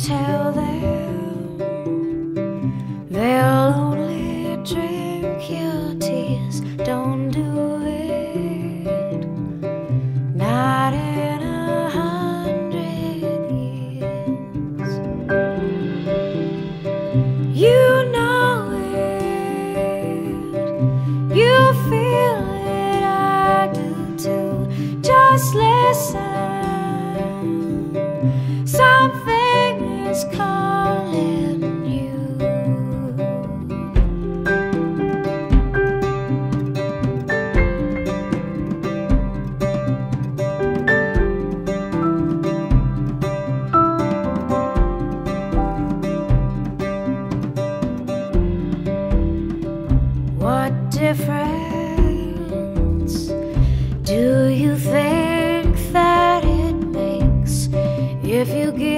tell them they'll only drink your tears. Don't do it, not in 100 years. You know it, you feel it, I do too. Just listen, something is calling you. What difference do you think that it makes if you give